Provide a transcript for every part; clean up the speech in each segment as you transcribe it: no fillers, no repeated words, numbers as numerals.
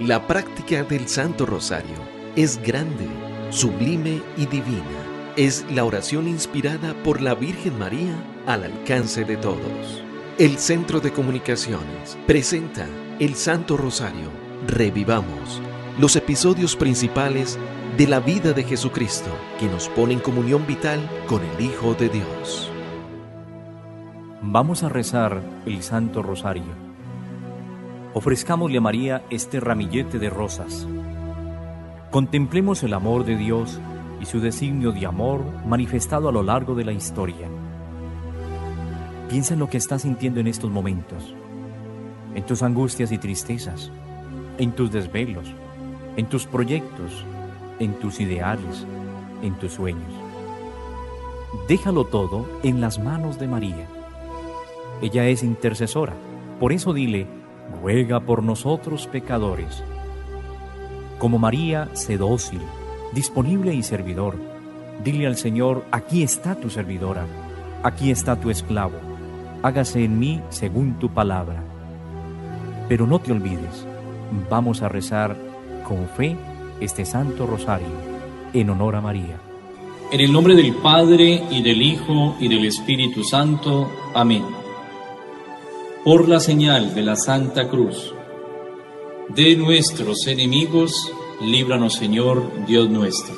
La práctica del Santo Rosario es grande, sublime y divina. Es la oración inspirada por la Virgen María al alcance de todos. El Centro de Comunicaciones presenta el Santo Rosario. Revivamos los episodios principales de la vida de Jesucristo que nos pone en comunión vital con el Hijo de Dios. Vamos a rezar el Santo Rosario. Ofrezcámosle a María este ramillete de rosas. Contemplemos el amor de Dios y su designio de amor manifestado a lo largo de la historia. Piensa en lo que estás sintiendo en estos momentos, en tus angustias y tristezas, en tus desvelos, en tus proyectos, en tus ideales, en tus sueños. Déjalo todo en las manos de María. Ella es intercesora, por eso dile: ruega por nosotros pecadores. Como María, sé dócil, disponible y servidor. Dile al Señor: aquí está tu servidora, aquí está tu esclavo. Hágase en mí según tu palabra. Pero no te olvides, vamos a rezar con fe este Santo Rosario en honor a María. En el nombre del Padre, y del Hijo, y del Espíritu Santo. Amén. Por la señal de la Santa Cruz, de nuestros enemigos, líbranos, Señor, Dios nuestro.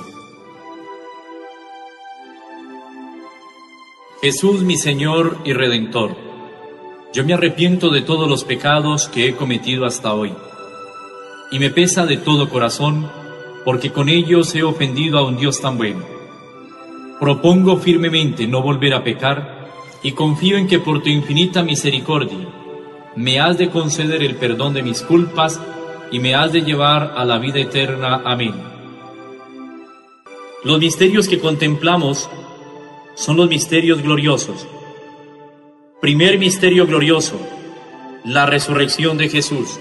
Jesús, mi Señor y Redentor, yo me arrepiento de todos los pecados que he cometido hasta hoy, y me pesa de todo corazón, porque con ellos he ofendido a un Dios tan bueno. Propongo firmemente no volver a pecar, y confío en que por tu infinita misericordia me has de conceder el perdón de mis culpas y me has de llevar a la vida eterna. Amén. Los misterios que contemplamos son los misterios gloriosos. Primer misterio glorioso: la resurrección de Jesús.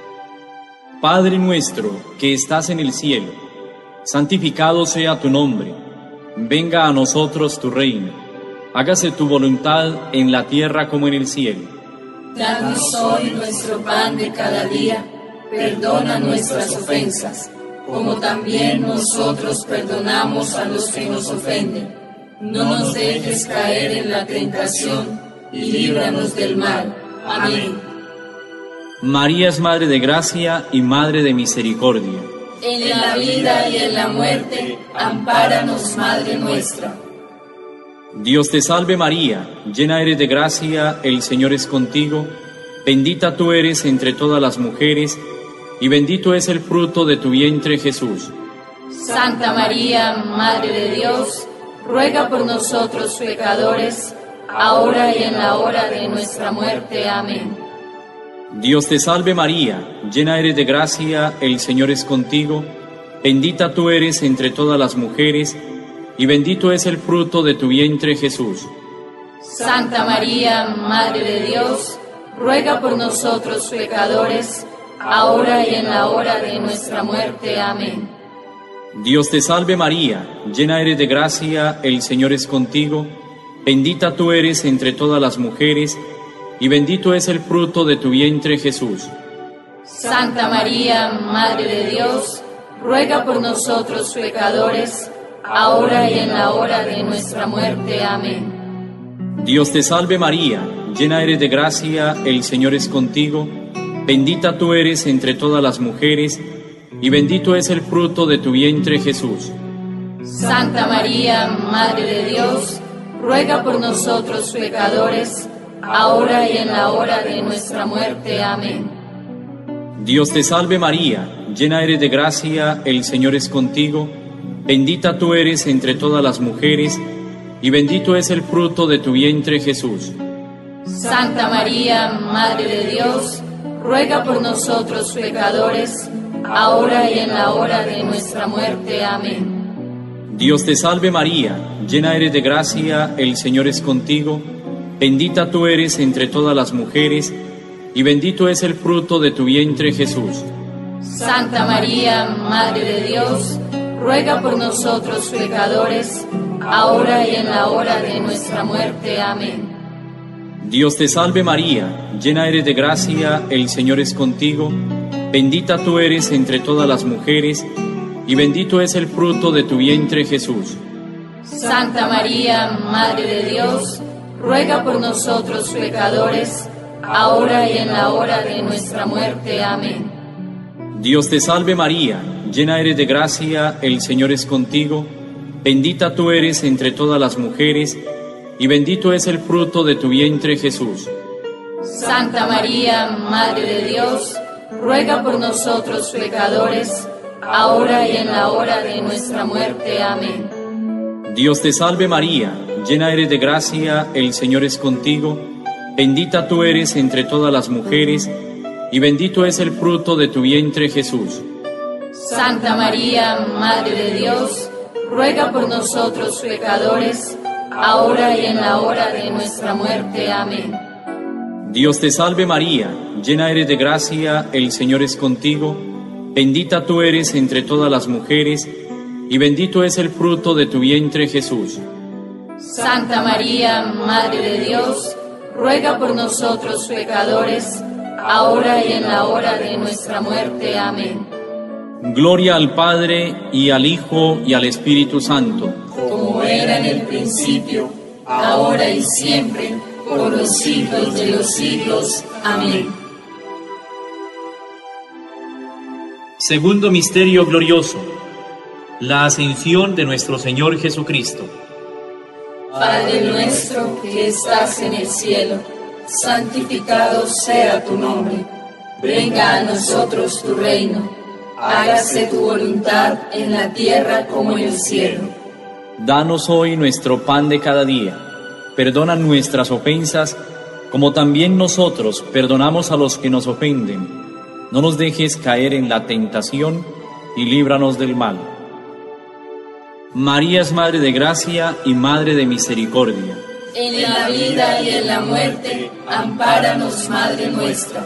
Padre nuestro que estás en el cielo, santificado sea tu nombre. Venga a nosotros tu reino. Hágase tu voluntad en la tierra como en el cielo. Danos hoy nuestro pan de cada día. Perdona nuestras ofensas, como también nosotros perdonamos a los que nos ofenden. No nos dejes caer en la tentación, y líbranos del mal. Amén. María es Madre de Gracia y Madre de Misericordia. En la vida y en la muerte, ampáranos, Madre nuestra. Dios te salve María, llena eres de gracia, el Señor es contigo. Bendita tú eres entre todas las mujeres, y bendito es el fruto de tu vientre, Jesús. Santa María, Madre de Dios, ruega por nosotros pecadores, ahora y en la hora de nuestra muerte. Amén. Dios te salve María, llena eres de gracia, el Señor es contigo. Bendita tú eres entre todas las mujeres, y bendito es el fruto de tu vientre, Jesús. Santa María, Madre de Dios, ruega por nosotros pecadores, ahora y en la hora de nuestra muerte. Amén. Dios te salve María, llena eres de gracia, el Señor es contigo. Bendita tú eres entre todas las mujeres, y bendito es el fruto de tu vientre, Jesús. Santa María, Madre de Dios, ruega por nosotros pecadores, ahora y en la hora de nuestra muerte. Amén. Dios te salve María, llena eres de gracia, el Señor es contigo. Bendita tú eres entre todas las mujeres, y bendito es el fruto de tu vientre, Jesús. Santa María, Madre de Dios, ruega por nosotros pecadores, ahora y en la hora de nuestra muerte. Amén. Dios te salve María, llena eres de gracia, el Señor es contigo. Bendita tú eres entre todas las mujeres, y bendito es el fruto de tu vientre, Jesús. Santa María, Madre de Dios, ruega por nosotros pecadores, ahora y en la hora de nuestra muerte. Amén. Dios te salve María, llena eres de gracia, el Señor es contigo. Bendita tú eres entre todas las mujeres, y bendito es el fruto de tu vientre, Jesús. Santa María, Madre de Dios, ruega por nosotros pecadores, ahora y en la hora de nuestra muerte. Amén. Dios te salve María, llena eres de gracia, el Señor es contigo, bendita tú eres entre todas las mujeres, y bendito es el fruto de tu vientre Jesús. Santa María, Madre de Dios, ruega por nosotros pecadores, ahora y en la hora de nuestra muerte. Amén. Dios te salve María, llena eres de gracia, el Señor es contigo, bendita tú eres entre todas las mujeres, y bendito es el fruto de tu vientre Jesús. Santa María, Madre de Dios, ruega por nosotros pecadores, ahora y en la hora de nuestra muerte. Amén. Dios te salve María, llena eres de gracia, el Señor es contigo, bendita tú eres entre todas las mujeres, y bendito es el fruto de tu vientre Jesús. Santa María, Madre de Dios, ruega por nosotros pecadores, ahora y en la hora de nuestra muerte. Amén. Dios te salve María, llena eres de gracia, el Señor es contigo, bendita tú eres entre todas las mujeres, y bendito es el fruto de tu vientre Jesús. Santa María, Madre de Dios, ruega por nosotros pecadores, ahora y en la hora de nuestra muerte. Amén. Gloria al Padre, y al Hijo, y al Espíritu Santo. Como era en el principio, ahora y siempre, por los siglos de los siglos. Amén. Segundo misterio glorioso: la ascensión de nuestro Señor Jesucristo. Padre nuestro que estás en el cielo, santificado sea tu nombre. Venga a nosotros tu reino. Hágase tu voluntad en la tierra como en el cielo. Danos hoy nuestro pan de cada día. Perdona nuestras ofensas, como también nosotros perdonamos a los que nos ofenden. No nos dejes caer en la tentación, y líbranos del mal. María es Madre de Gracia y Madre de Misericordia. En la vida y en la muerte, ampáranos, Madre nuestra.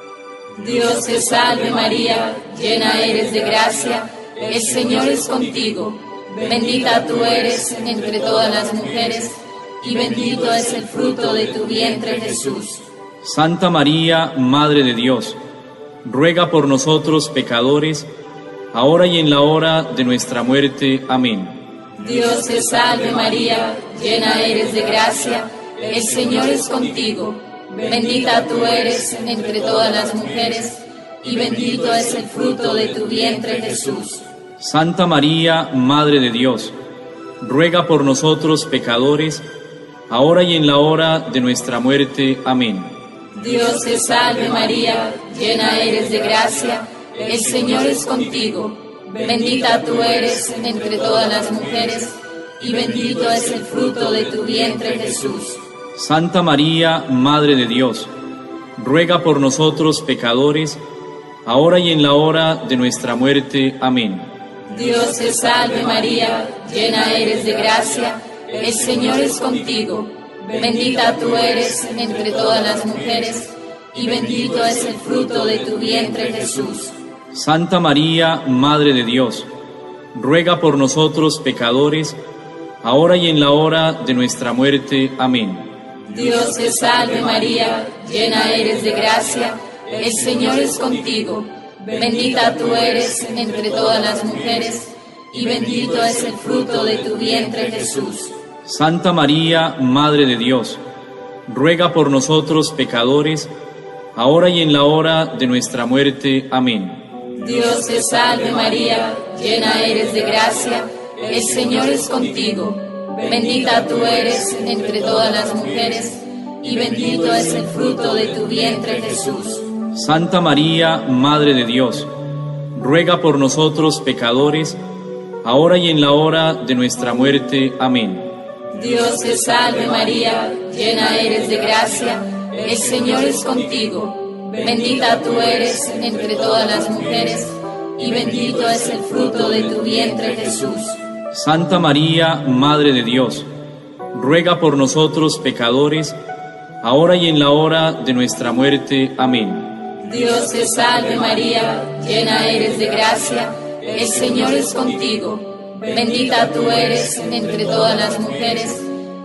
Dios te salve María, llena eres de gracia, el Señor es contigo. Bendita tú eres entre todas las mujeres, y bendito es el fruto de tu vientre Jesús. Santa María, Madre de Dios, ruega por nosotros pecadores, ahora y en la hora de nuestra muerte. Amén. Dios te salve María, llena eres de gracia, el Señor es contigo. Bendita tú eres entre todas las mujeres, y bendito es el fruto de tu vientre Jesús. Santa María, Madre de Dios, ruega por nosotros pecadores, ahora y en la hora de nuestra muerte. Amén. Dios te salve María, llena eres de gracia, el Señor es contigo. Bendita tú eres entre todas las mujeres, y bendito es el fruto de tu vientre Jesús. Santa María, Madre de Dios, ruega por nosotros pecadores, ahora y en la hora de nuestra muerte. Amén. Dios te salve María, llena eres de gracia, el Señor es contigo. Bendita tú eres entre todas las mujeres, y bendito es el fruto de tu vientre Jesús. Santa María, Madre de Dios, ruega por nosotros pecadores, ahora y en la hora de nuestra muerte. Amén. Dios te salve María, llena eres de gracia, el Señor es contigo. Bendita tú eres entre todas las mujeres, y bendito es el fruto de tu vientre Jesús. Santa María, Madre de Dios, ruega por nosotros pecadores, ahora y en la hora de nuestra muerte. Amén. Dios te salve María, llena eres de gracia, el Señor es contigo. Bendita tú eres entre todas las mujeres, y bendito es el fruto de tu vientre Jesús. Santa María, Madre de Dios, ruega por nosotros pecadores, ahora y en la hora de nuestra muerte. Amén. Dios te salve María, llena eres de gracia, el Señor es contigo. Bendita tú eres entre todas las mujeres, y bendito es el fruto de tu vientre Jesús. Santa María, Madre de Dios, ruega por nosotros pecadores, ahora y en la hora de nuestra muerte. Amén. Dios te salve María, llena eres de gracia, el Señor es contigo. Bendita tú eres entre todas las mujeres,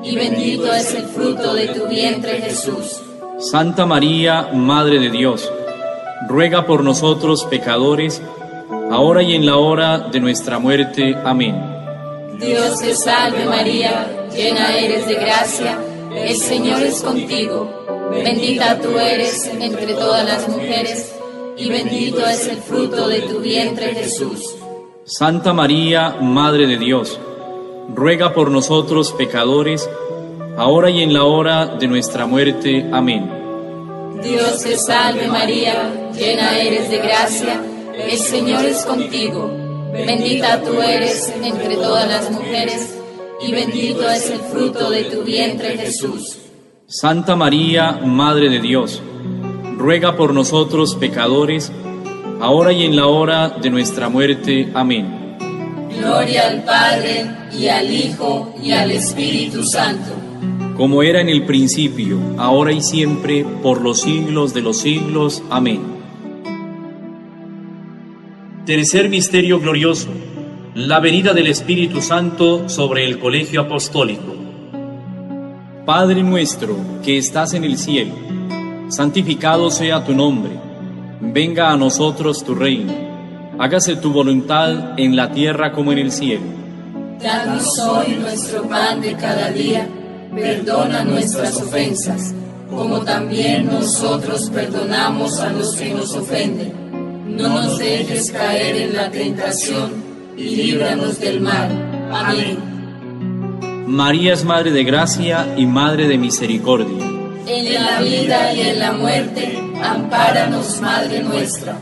y bendito es el fruto de tu vientre, Jesús. Santa María, Madre de Dios, ruega por nosotros pecadores, ahora y en la hora de nuestra muerte. Amén. Dios te salve María, llena eres de gracia, el Señor es contigo. Bendita tú eres entre todas las mujeres, y bendito es el fruto de tu vientre, Jesús. Santa María, Madre de Dios, ruega por nosotros pecadores, ahora y en la hora de nuestra muerte. Amén. Dios te salve María, llena eres de gracia, el Señor es contigo. Bendita tú eres entre todas las mujeres, y bendito es el fruto de tu vientre, Jesús. Santa María, Madre de Dios, ruega por nosotros pecadores, ahora y en la hora de nuestra muerte. Amén. Gloria al Padre, y al Hijo, y al Espíritu Santo. Como era en el principio, ahora y siempre, por los siglos de los siglos. Amén. Tercer misterio glorioso: la venida del Espíritu Santo sobre el colegio apostólico. Padre nuestro que estás en el cielo, santificado sea tu nombre. Venga a nosotros tu reino. Hágase tu voluntad en la tierra como en el cielo. Danos hoy nuestro pan de cada día. Perdona nuestras ofensas, como también nosotros perdonamos a los que nos ofenden. No nos dejes caer en la tentación, y líbranos del mal. Amén. María es Madre de Gracia y Madre de Misericordia. En la vida y en la muerte, ampáranos, Madre nuestra.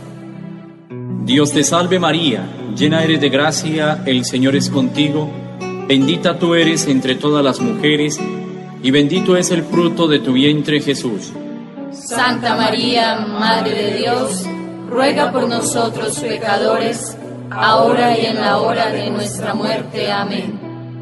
Dios te salve María, llena eres de gracia, el Señor es contigo. Bendita tú eres entre todas las mujeres, y bendito es el fruto de tu vientre, Jesús. Santa María, Madre de Dios, ruega por nosotros pecadores, ahora y en la hora de nuestra muerte. Amén.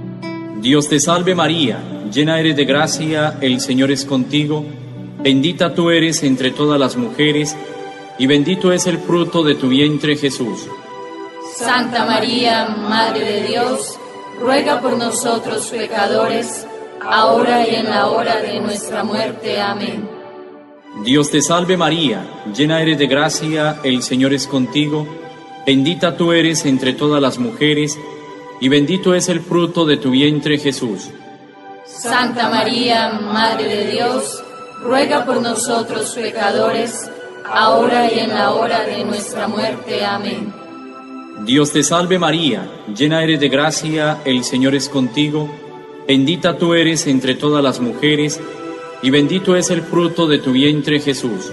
Dios te salve María, llena eres de gracia, el Señor es contigo. Bendita tú eres entre todas las mujeres, y bendito es el fruto de tu vientre, Jesús. Santa María, Madre de Dios, ruega por nosotros pecadores, ahora y en la hora de nuestra muerte. Amén. Dios te salve María, llena eres de gracia, el Señor es contigo. Bendita tú eres entre todas las mujeres, y bendito es el fruto de tu vientre, Jesús. Santa María, Madre de Dios, ruega por nosotros pecadores, ahora y en la hora de nuestra muerte. Amén. Dios te salve María, llena eres de gracia, el Señor es contigo. Bendita tú eres entre todas las mujeres, y bendito es el fruto de tu vientre, Jesús.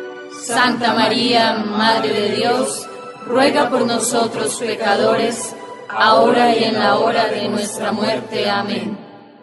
Santa María, Madre de Dios, ruega por nosotros pecadores, ahora y en la hora de nuestra muerte. Amén.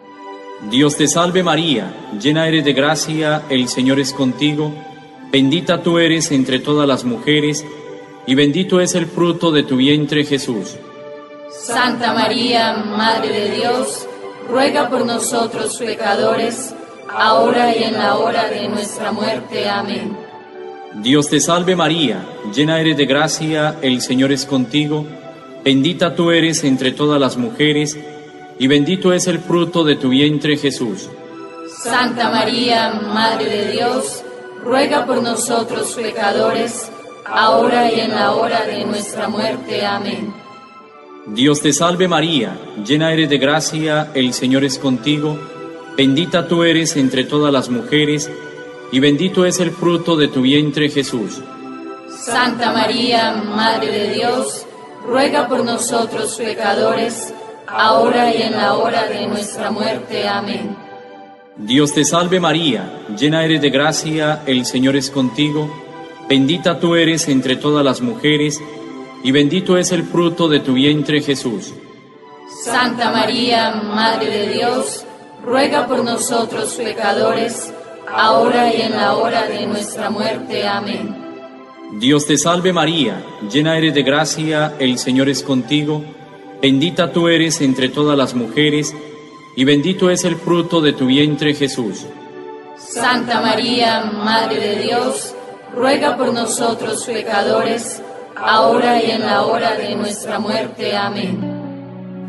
Dios te salve María, llena eres de gracia, el Señor es contigo. Bendita tú eres entre todas las mujeres, y bendito es el fruto de tu vientre, Jesús. Santa María, Madre de Dios, ruega por nosotros pecadores, ahora y en la hora de nuestra muerte. Amén. Dios te salve María, llena eres de gracia, el Señor es contigo. Bendita tú eres entre todas las mujeres, y bendito es el fruto de tu vientre, Jesús. Santa María, Madre de Dios, ruega por nosotros pecadores, ahora y en la hora de nuestra muerte. Amén. Dios te salve María, llena eres de gracia, el Señor es contigo. Bendita tú eres entre todas las mujeres, y bendito es el fruto de tu vientre, Jesús. Santa María, Madre de Dios, ruega por nosotros pecadores, ahora y en la hora de nuestra muerte. Amén. Dios te salve María, llena eres de gracia, el Señor es contigo. Bendita tú eres entre todas las mujeres, y bendito es el fruto de tu vientre, Jesús. Santa María, Madre de Dios, ruega por nosotros pecadores, ahora y en la hora de nuestra muerte. Amén. Dios te salve María, llena eres de gracia, el Señor es contigo. Bendita tú eres entre todas las mujeres, y bendito es el fruto de tu vientre, Jesús. Santa María, Madre de Dios, ruega por nosotros pecadores, ahora y en la hora de nuestra muerte. Amén.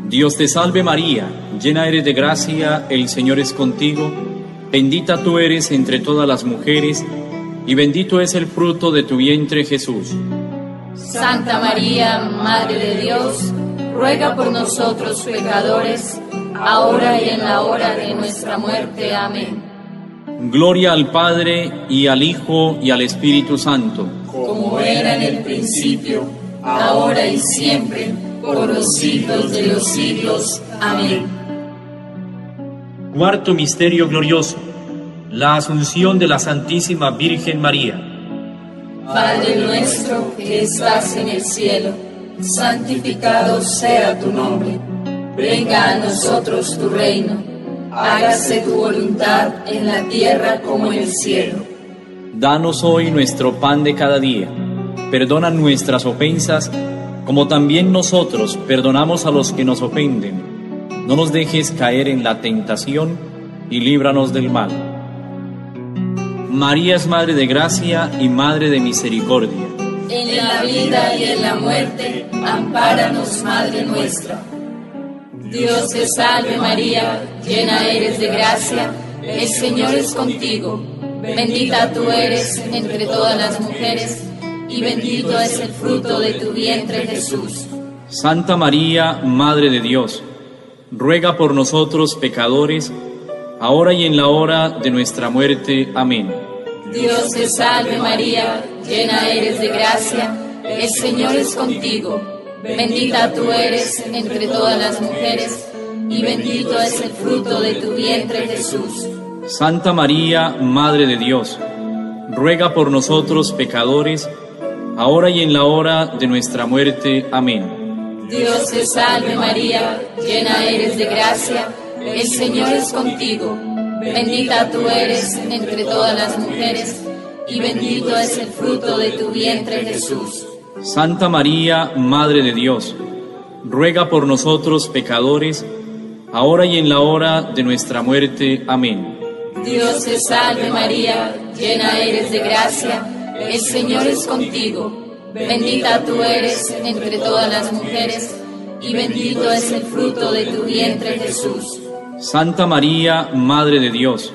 Dios te salve María, llena eres de gracia, el Señor es contigo, bendita tú eres entre todas las mujeres, y bendito es el fruto de tu vientre Jesús. Santa María, Madre de Dios, ruega por nosotros pecadores, ahora y en la hora de nuestra muerte. Amén. Gloria al Padre, y al Hijo, y al Espíritu Santo. Como era en el principio, ahora y siempre, por los siglos de los siglos. Amén. Cuarto misterio glorioso: la Asunción de la Santísima Virgen María. Padre nuestro que estás en el cielo, santificado sea tu nombre. Venga a nosotros tu reino. Hágase tu voluntad en la tierra como en el cielo. Danos hoy nuestro pan de cada día. Perdona nuestras ofensas, como también nosotros perdonamos a los que nos ofenden. No nos dejes caer en la tentación y líbranos del mal. María es Madre de Gracia y Madre de Misericordia. En la vida y en la muerte, ampáranos, Madre nuestra. Dios te salve María, llena eres de gracia, el Señor es contigo. Bendita tú eres entre todas las mujeres, y bendito es el fruto de tu vientre Jesús. Santa María, Madre de Dios, ruega por nosotros pecadores, ahora y en la hora de nuestra muerte. Amén. Dios te salve María, llena eres de gracia, el Señor es contigo. Bendita tú eres entre todas las mujeres, y bendito es el fruto de tu vientre Jesús. Santa María, Madre de Dios, ruega por nosotros pecadores, ahora y en la hora de nuestra muerte. Amén. Dios te salve María, llena eres de gracia, el Señor es contigo. Bendita tú eres entre todas las mujeres, y bendito es el fruto de tu vientre Jesús. Santa María, Madre de Dios, ruega por nosotros pecadores, ahora y en la hora de nuestra muerte. Amén. Dios te salve María, llena eres de gracia, el Señor es contigo. Bendita tú eres entre todas las mujeres, y bendito es el fruto de tu vientre Jesús. Santa María, Madre de Dios,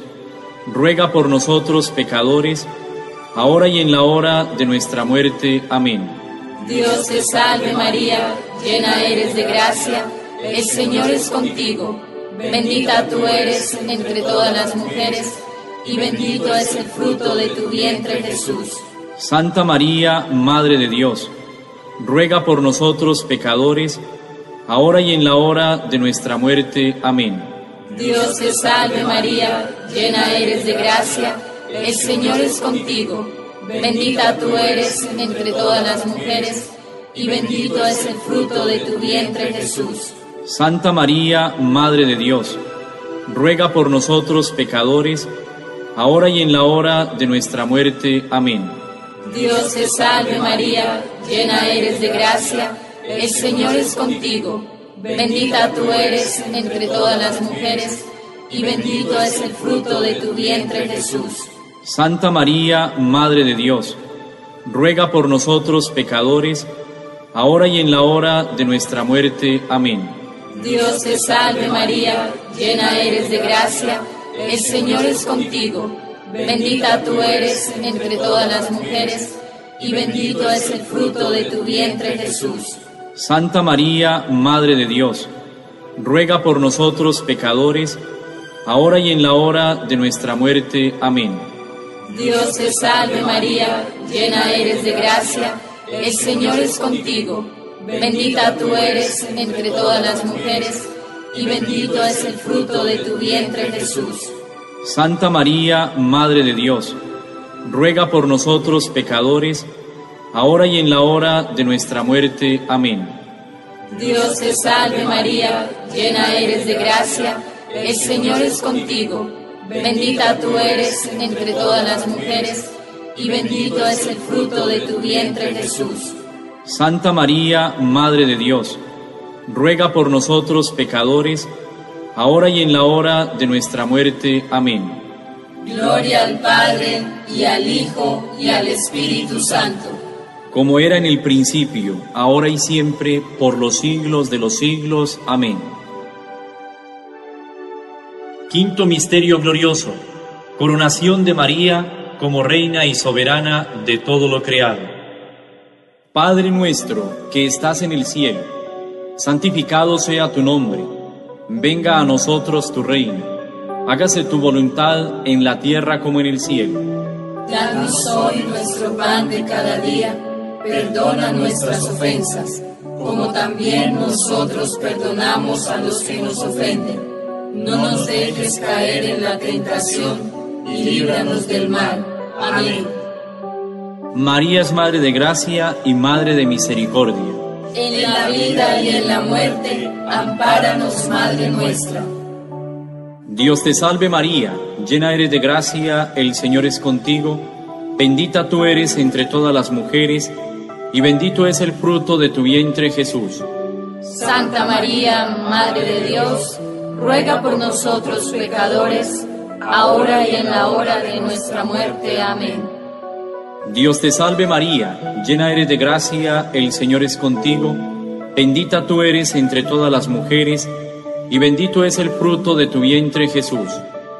ruega por nosotros pecadores, ahora y en la hora de nuestra muerte. Amén. Dios te salve María, llena eres de gracia, el Señor es contigo. Bendita tú eres entre todas las mujeres, y bendito es el fruto de tu vientre Jesús. Santa María, Madre de Dios, ruega por nosotros pecadores, ahora y en la hora de nuestra muerte. Amén. Dios te salve María, llena eres de gracia, el Señor es contigo. Bendita tú eres entre todas las mujeres, y bendito es el fruto de tu vientre Jesús. Santa María, Madre de Dios, ruega por nosotros pecadores, ahora y en la hora de nuestra muerte. Amén. Dios te salve María, llena eres de gracia, el Señor es contigo. Bendita tú eres entre todas las mujeres, y bendito es el fruto de tu vientre Jesús. Santa María, Madre de Dios, ruega por nosotros pecadores, ahora y en la hora de nuestra muerte. Amén. Dios te salve María, llena eres de gracia, el Señor es contigo. Bendita tú eres entre todas las mujeres, y bendito es el fruto de tu vientre Jesús. Santa María, Madre de Dios, ruega por nosotros pecadores, ahora y en la hora de nuestra muerte. Amén. Dios te salve María, llena eres de gracia, el Señor es contigo. Bendita tú eres entre todas las mujeres, y bendito es el fruto de tu vientre Jesús. Santa María, Madre de Dios, ruega por nosotros pecadores, ahora y en la hora de nuestra muerte. Amén. Dios te salve María, llena eres de gracia, el Señor es contigo. Bendita tú eres entre todas las mujeres, y bendito es el fruto de tu vientre Jesús. Santa María, Madre de Dios, ruega por nosotros pecadores, ahora y en la hora de nuestra muerte. Amén. Gloria al Padre, y al Hijo, y al Espíritu Santo, como era en el principio, ahora y siempre, por los siglos de los siglos. Amén. Quinto misterio glorioso: coronación de María como reina y soberana de todo lo creado. Padre nuestro que estás en el cielo, santificado sea tu nombre. Venga a nosotros tu reino. Hágase tu voluntad en la tierra como en el cielo. Danos hoy nuestro pan de cada día. Perdona nuestras ofensas, como también nosotros perdonamos a los que nos ofenden. No nos dejes caer en la tentación y líbranos del mal. Amén. María es Madre de Gracia y Madre de Misericordia. En la vida y en la muerte, ampáranos, Madre nuestra. Dios te salve María, llena eres de gracia, el Señor es contigo. Bendita tú eres entre todas las mujeres, y bendito es el fruto de tu vientre, Jesús. Santa María, Madre de Dios, ruega por nosotros pecadores, ahora y en la hora de nuestra muerte. Amén. Dios te salve María, llena eres de gracia, el Señor es contigo. Bendita tú eres entre todas las mujeres, y bendito es el fruto de tu vientre, Jesús.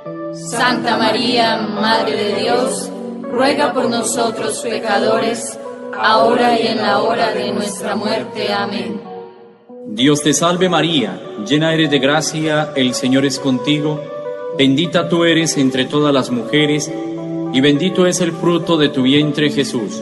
Santa María, Madre de Dios, ruega por nosotros pecadores, ahora y en la hora de nuestra muerte. Amén. Dios te salve María, llena eres de gracia, el Señor es contigo. Bendita tú eres entre todas las mujeres, y bendito es el fruto de tu vientre, Jesús.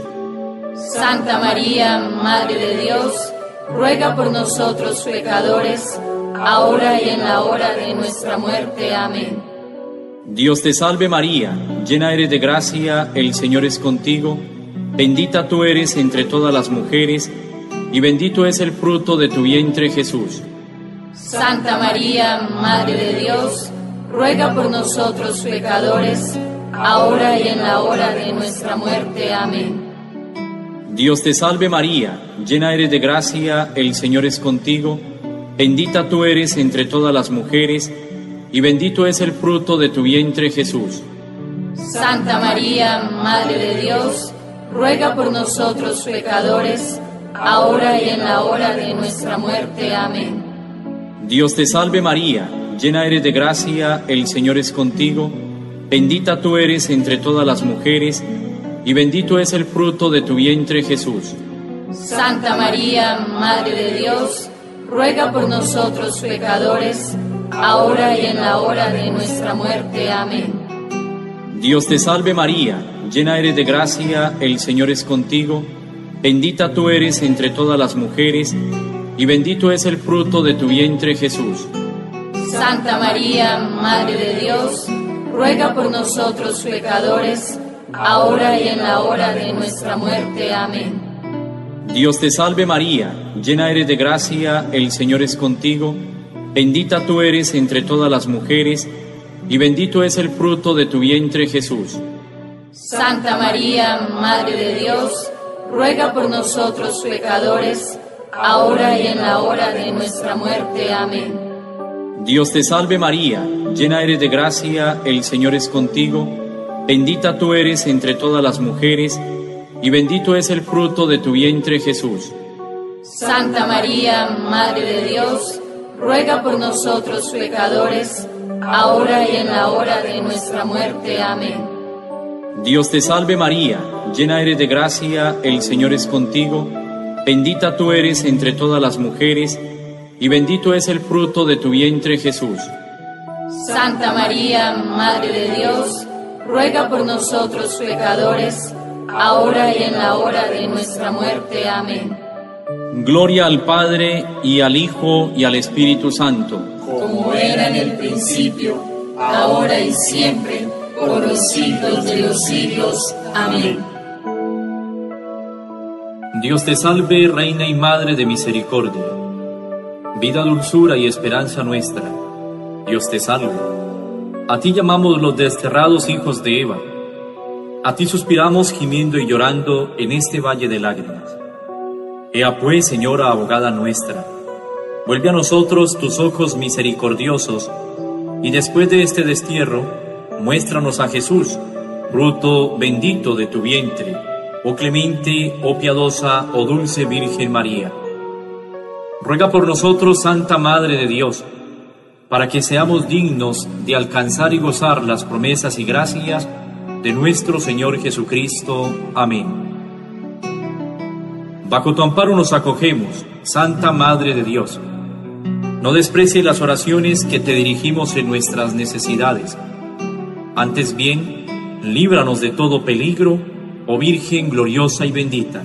Santa María, Madre de Dios, ruega por nosotros pecadores, ahora y en la hora de nuestra muerte. Amén. Dios te salve María, llena eres de gracia, el Señor es contigo. Bendita tú eres entre todas las mujeres, y bendito es el fruto de tu vientre, Jesús. Santa María, Madre de Dios, ruega por nosotros pecadores, ahora y en la hora de nuestra muerte. Amén. Dios te salve María, llena eres de gracia, el Señor es contigo. Bendita tú eres entre todas las mujeres, y bendito es el fruto de tu vientre, Jesús. Santa María, Madre de Dios, ruega por nosotros pecadores, ahora y en la hora de nuestra muerte. Amén. Dios te salve María, llena eres de gracia, el Señor es contigo. Bendita tú eres entre todas las mujeres, y bendito es el fruto de tu vientre, Jesús. Santa María, Madre de Dios, ruega por nosotros pecadores, ahora y en la hora de nuestra muerte. Amén. Dios te salve María, llena eres de gracia, el Señor es contigo. Bendita tú eres entre todas las mujeres, y bendito es el fruto de tu vientre, Jesús. Santa María, Madre de Dios, ruega por nosotros pecadores, ahora y en la hora de nuestra muerte. Amén. Dios te salve María, llena eres de gracia, el Señor es contigo. Bendita tú eres entre todas las mujeres, y bendito es el fruto de tu vientre, Jesús. Santa María, Madre de Dios, ruega por nosotros pecadores, ahora y en la hora de nuestra muerte. Amén. Dios te salve María, llena eres de gracia, el Señor es contigo. Bendita tú eres entre todas las mujeres, y bendito es el fruto de tu vientre, Jesús. Santa María, Madre de Dios, ruega por nosotros pecadores, ahora y en la hora de nuestra muerte. Amén. Dios te salve María, llena eres de gracia, el Señor es contigo. Bendita tú eres entre todas las mujeres, y bendito es el fruto de tu vientre, Jesús. Santa María, Madre de Dios, ruega por nosotros pecadores, ahora y en la hora de nuestra muerte. Amén. Gloria al Padre, y al Hijo, y al Espíritu Santo. Como era en el principio, ahora y siempre, por los siglos de los siglos. Amén. Dios te salve, Reina y Madre de Misericordia, vida, dulzura y esperanza nuestra. Dios te salve. A ti llamamos los desterrados hijos de Eva. A ti suspiramos gimiendo y llorando en este valle de lágrimas. Ea pues, Señora abogada nuestra, vuelve a nosotros tus ojos misericordiosos, y después de este destierro, muéstranos a Jesús, fruto bendito de tu vientre. oh clemente, oh piadosa, oh dulce Virgen María. Ruega por nosotros, Santa Madre de Dios, para que seamos dignos de alcanzar y gozar las promesas y gracias de nuestro Señor Jesucristo. Amén. Bajo tu amparo nos acogemos, Santa Madre de Dios. No desprecies las oraciones que te dirigimos en nuestras necesidades. Antes bien, líbranos de todo peligro, oh Virgen gloriosa y bendita.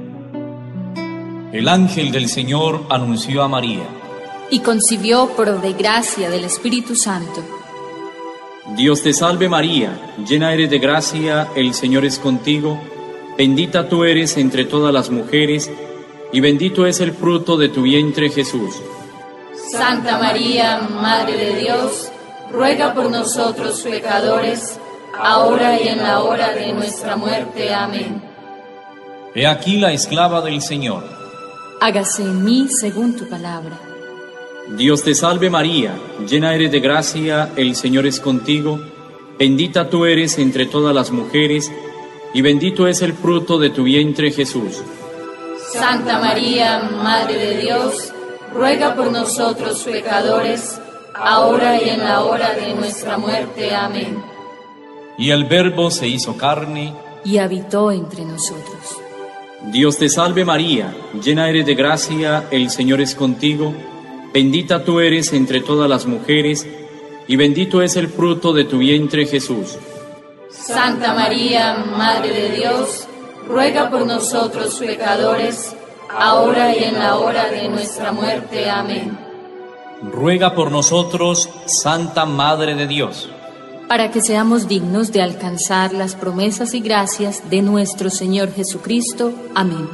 El ángel del Señor anunció a María. Y concibió por obra y gracia del Espíritu Santo. Dios te salve María, llena eres de gracia, el Señor es contigo. Bendita tú eres entre todas las mujeres, y bendito es el fruto de tu vientre, Jesús. Santa María, Madre de Dios, ruega por nosotros pecadores, ahora y en la hora de nuestra muerte. Amén. He aquí la esclava del Señor. Hágase en mí según tu palabra. Dios te salve María, llena eres de gracia, el Señor es contigo. Bendita tú eres entre todas las mujeres, y bendito es el fruto de tu vientre, Jesús. Santa María, Madre de Dios, ruega por nosotros pecadores, ahora y en la hora de nuestra muerte. Amén. Y el Verbo se hizo carne, y habitó entre nosotros. Dios te salve María, llena eres de gracia, el Señor es contigo. Bendita tú eres entre todas las mujeres, y bendito es el fruto de tu vientre, Jesús. Santa María, Madre de Dios, ruega por nosotros pecadores, ahora y en la hora de nuestra muerte. Amén. Ruega por nosotros, Santa Madre de Dios, para que seamos dignos de alcanzar las promesas y gracias de nuestro Señor Jesucristo. Amén.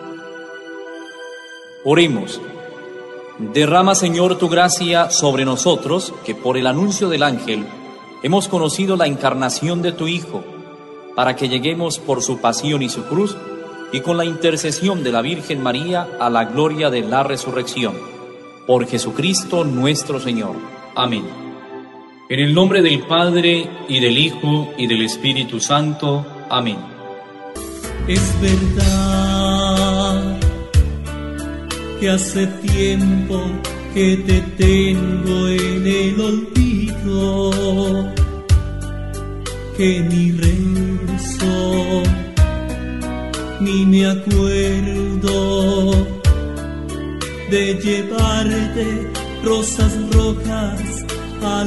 Oremos. Derrama, Señor, tu gracia sobre nosotros, que por el anuncio del ángel hemos conocido la encarnación de tu Hijo, para que lleguemos por su pasión y su cruz, y con la intercesión de la Virgen María a la gloria de la resurrección. Por Jesucristo nuestro Señor. Amén. En el nombre del Padre, y del Hijo, y del Espíritu Santo. Amén. Es verdad que hace tiempo que te tengo en el olvido, que ni rezo, ni me acuerdo de llevarte rosas rojas al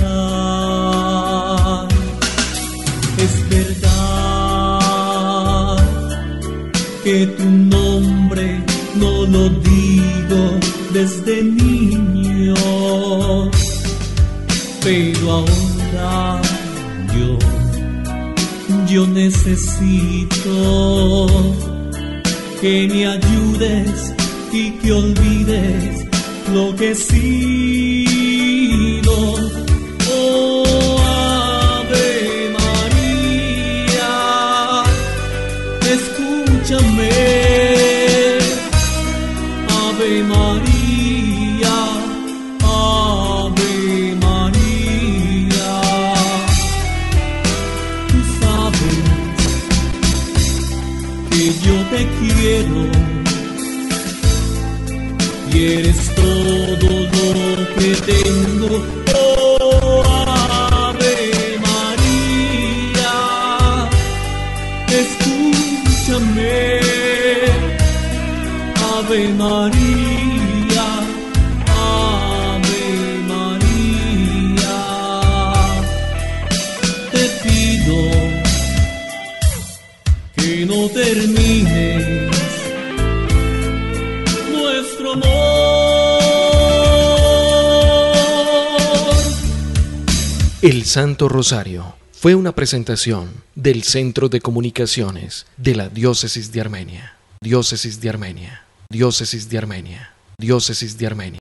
altar. Es verdad que tu nombre no lo digo desde niño, pero ahora yo necesito que me ayudes y que olvides lo que he sido. Oh, Ave María, escúchame. Ave María, Ave María, tú sabes que yo te quiero y eres todo lo que tengo. Oh, Ave María, escúchame. Ave María, Ave María, te pido que no termines nuestro amor. El Santo Rosario fue una presentación del Centro de Comunicaciones de la Diócesis de Armenia. Diócesis de Armenia. Diócesis de Armenia. Diócesis de Armenia.